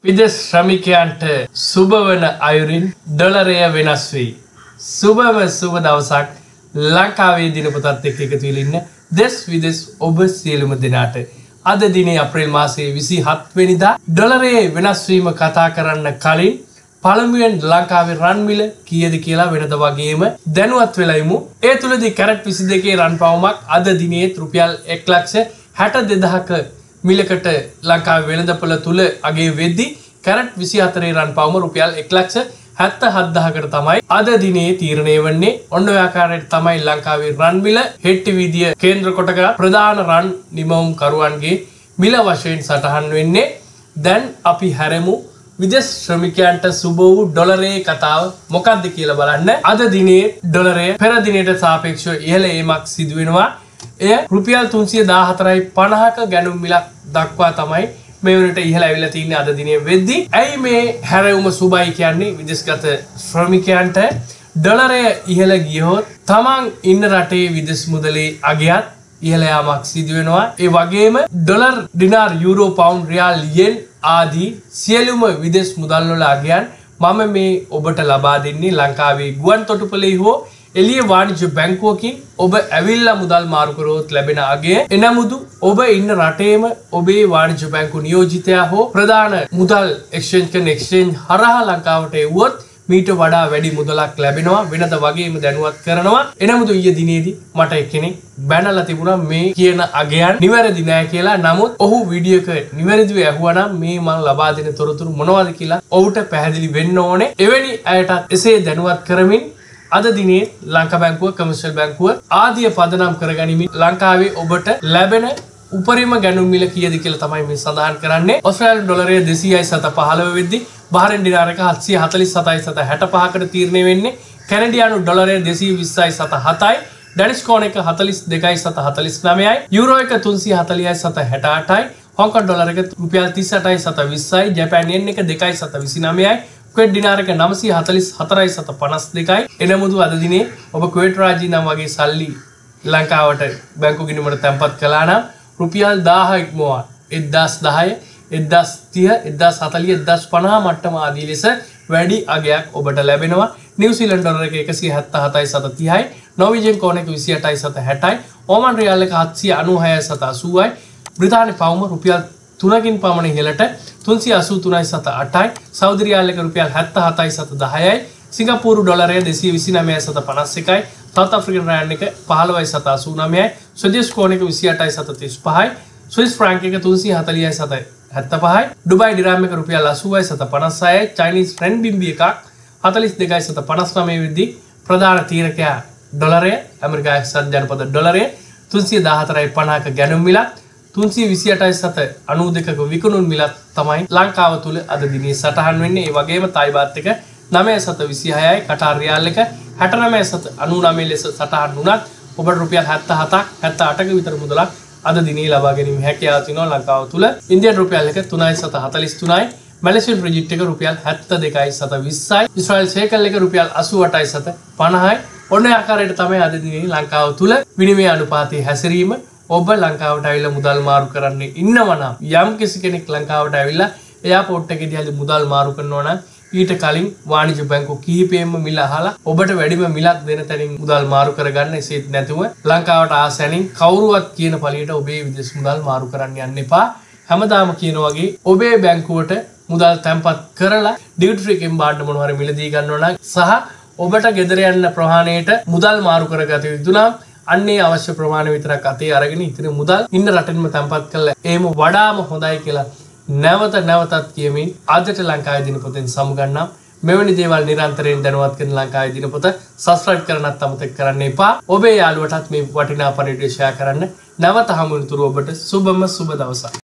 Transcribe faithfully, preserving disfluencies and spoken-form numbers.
විදේශ ශ්‍රමිකයන්ට සුබ වන අයුරින් ඩොලරය වෙනස් වෙයි. සුබම සුබ දවසක් ලංකාවේ දිනපොතත් එක්ක එකතු වෙලා ඉන්න දෙස් විදේශ ඔබ සියලුම දෙනාට අද දිනේ අප්‍රේල් මාසයේ විසිහත් වෙනිදා ඩොලරයේ වෙනස් වීම කතා කරන්න කලින් පළමුවෙන් ලංකාවේ රන් මිල කීයද කියලා වෙනද වගේම දැනුවත් වෙලා ඉමු. ඒ තුලදී කැරට් විසි දෙකේ රන් පවුමක් අද දිනේ රුපියල් එක ලක්ෂ හැට දෙදහක මිලකට ලංකාවේ වෙළඳපොළ තුල අගේ වෙද්දී කැරට් විසි හතරේ රන් පවුම රුපියල් එක ලක්ෂ හැත්තෑ හතකට තමයි අද දිනේ තීරණය වෙන්නේ. ඔන්න ඔය ආකාරයට තමයි ලංකාවේ රන් මිල හෙට්ටි වීදිය කේන්ද්‍ර කොටගෙන ප්‍රධාන රන් නිමවුම් කරුවන්ගේ මිල වශයෙන් සටහන් වෙන්නේ. දැන් අපි හැරෙමු විදේශ ශ්‍රමිකයන්ට සුබ වූ ඩොලරයේ කතාව මොකක්ද කියලා බලන්න. අද දිනේ ඩොලරය පෙර දිනයට සාපේක්ෂව ඉහළ ඒමක් සිදු වෙනවා. එය රුපියල් තුන්සිය දාහතරයි පනහක ගැනුම් මිලක් දක්වා තමයි මේ වලට ඉහළ ඇවිල්ලා තින්නේ අද දිනේ වෙද්දී. ඇයි මේ හැරෙවුම සුබයි කියන්නේ? විදේශගත ශ්‍රමිකයන්ට ඩොලරය ඉහළ ගියොත් තමන් ඉන්න රටේ විදේශ මුදලේ අගයත් ඉහළ යාමක් සිදු වෙනවා. ඒ වගේම dollar, dinar, euro, pound, riyal, yen ආදී සියලුම විදේශ මුදල් වල අගයන් මම මේ ඔබට ලබා දෙන්නේ ලංකාවේ ගුවන් තොටුපළේ හෝ එළිය වාණිජ්‍ය බැංකුවකින් ඔබ ඇවිල්ලා මුදල් මාරු කරොත් ලැබෙන අගය එනමුදු ඔබ ඉන්න රටේම ඔබේ වාණිජ්‍ය බැංකු නියෝජිතයා හෝ ප්‍රධාන මුදල් එක්ස්චේන්ජ් කරන එක්ස්චේන්ජ් හරහා ලංකාවට එවුවොත් මීට වඩා වැඩි මුදලක් ලැබෙනවා. වෙනද වගේම දැනුවත් කරනවා. එනමුදු ඊයේ දිනේදී මට එක්කෙනෙක් බැනලා තිබුණා මේ කියන අගයන් නිවැරදි නෑ කියලා. නමුත් ඔහු වීඩියෝ එක නිවැරදිව ඇහුවා නම් මේ මම ලබා දෙන තොරතුරු මොනවද කියලා ඔහුට පැහැදිලි වෙන්න ඕනේ. එවැනි අයටත් එසේ දැනුවත් කරමින් අද දිනේ ලංකා බැංකුව, කමර්ෂල් බැංකුව ආදිය පදනම් කරගනිමින් ලංකාවේ ඔබට ලැබෙන උපරිම ගැනුම් මිල කීයද කියලා තමයි මේ සඳහන් කරන්නේ. ඔස්ට්‍රේලියානු ඩොලරය දෙසීයයි සත පහළොව වෙද්දී බහරේන් දිනාර එක හත්සිය හතළිස් සතයි සත හැට පහකට තීරණය වෙන්නේ. කැනඩියානු ඩොලරය දෙසීය විස්සයි සත හතයි, ඩැනිෂ් ක්‍රෝන එක හතළිස් දෙකයි සත හතළිස් නවයයි, යුරෝ එක තුන්සිය හතළිහයි සත හැට අටයි, හොංකොං ඩොලර එක රුපියල් තිස් අටයි සත විස්සයි, ජපාන් යෙන් එක දෙකයි සත විසිනවයයි, කුවේට් දිනාර එක නවසිය හතළිස් හතරයි සත පනස් දෙකයි. එනමුදු අද දිනේ ඔබ කුවේට් රාජ්‍ය නම් වගේ සල්ලි ලංකාවට බැංකු ගිණුමට තැන්පත් කළා නම් රුපියල් දාහ ඉක්මවා එක්දාස් දහය, එක්දාස් තිහ, එක්දාස් හතළිහ, එක්දාස් පනහ මට්ටම ආදී ලෙස වැඩි අගයක් ඔබට ලැබෙනවා. නිව්සීලන්ත ඩොලර එක එකසිය හැත්තෑ හතයි සත තිහයි, නෝර්වීජියන් ක්‍රෝන එක විසි අටයි සත හැටයි, ඕමන් රියාල් එක හත්සිය අනූහයයි සත අසූවයි, බ්‍රිතාන්‍ය පවුම රුපියල් තුනකින් පමණ ඉහළට තුන්සිය අසූ තුනයි සත අටයි, සෞදි රියාල් එක රුපියල් හැත්තෑ හතයි සත දහයයි, සිංගප්පූරු ඩොලරය දෙසීය විසිනවයයි සත පනස් එකයි, සවුත් අප්‍රිකන් රෑන්ඩ් එක පහළොවයි සත අසූ නවයයි, ස්විඩිෂ් ක්‍රෝන එක විසි අටයි සත තිස් පහයි, ස්විස් ෆ්‍රැන්ක් එක තුන්සිය හතළිහයි සත හැත්තෑ පහයි, ඩුබයි ඩිරාම් එක රුපියල් අසූවයි සත පනස් හයයි, චයිනීස් රෙන්බින්බි එකක් හතළිස් දෙකයි සත පනස් නවය වෙද්දී ප්‍රධාන තීරකයා ඩොලරය, ඇමරිකා එක්සත් ජනපද ඩොලරය තුන්සිය දාහතරයි පනහක ගැනුම් මිලක්, තුන්සිය විසි අටයි සත අනූ දෙකක විකුණුම් මිලක් තමයි ලංකාව තුල අද දිනේ සටහන් වෙන්නේ. ඒ වගේම තායි බාත් එක නවය සත විසිහයයි, කටාර් රියාල් එක හැටනවය සත අනූ නවය ලෙස සටහන් වුණත් ඔබට රුපියල් හැත්තෑ හතක් හැත්තෑ අටක විතර මුදලක් අද දිනේ ලබා ගැනීම හැකියාව තියෙනවා ලංකාව තුල. ඉන්දියානු රුපියල් එක තුනයි සත හතළිස් තුනයි, මැලේසියානු රිජිට් එක රුපියල් හැත්තෑ දෙකයි සත විස්සයි, ඊශ්‍රායල් ෂේකල් එක රුපියල් අසූ අටයි සත පනහයි. ඔන්න ආකාරයට තමයි අද දිනේ ලංකාව තුල විනිමය අනුපාතයේ හැසිරීම. ඔබ ලංකාවට ඇවිල්ලා මුදල් මාරු කරන්න ඉන්නවා නම්, යම් කිසි කෙනෙක් ලංකාවට ඇවිල්ලා එයාපෝට් එකේදී හරි මුදල් මාරු කරනවා නම් ඊට කලින් වාණිජ්‍ය බැංකු කිහිපෙම මිල අහලා ඔබට වැඩිම මිලක් දෙන තැනින් මුදල් මාරු කරගන්න. එසේත් නැතුව ලංකාවට ආසැනින් කවුරුවත් කියන පළියට ඔබේ විදේශ මුදල් මාරු කරන්න යන්න එපා. හැමදාම කියන වගේ ඔබේ බැංකුවට මුදල් තැන්පත් කරලා ඩියුටි ෆ්‍රී එකෙන් බාන්න මොනවා හරි මිලදී ගන්නවා නම් සහ ඔබට ගෙදර යන්න ප්‍රමාණයට මුදල් මාරු කරගත යුතු නම් අන්නේ අවශ්‍ය ප්‍රමාණය විතරක් අතේ අරගෙන ඉතින් මුදල් ඉන්න රටෙන්ම තැන්පත් කරලා එහෙම වඩාම හොඳයි කියලා නැවත නැවතත් කියමින් අදට ලංකාවේ දිනපොතෙන් සමුගන්නම්. මෙවැනි දේවල් නිරන්තරයෙන් දැනුවත් කරන ලංකාවේ දිනපොත සබ්ස්ක්‍රයිබ් කරන්නත් අමතක කරන්න එපා. ඔබේ යාළුවටත් මේ වටිනා පණිවිඩය ෂෙයා කරන්න. නැවත හමු වෙනතුරු ඔබට සුබම සුබ දවසක්.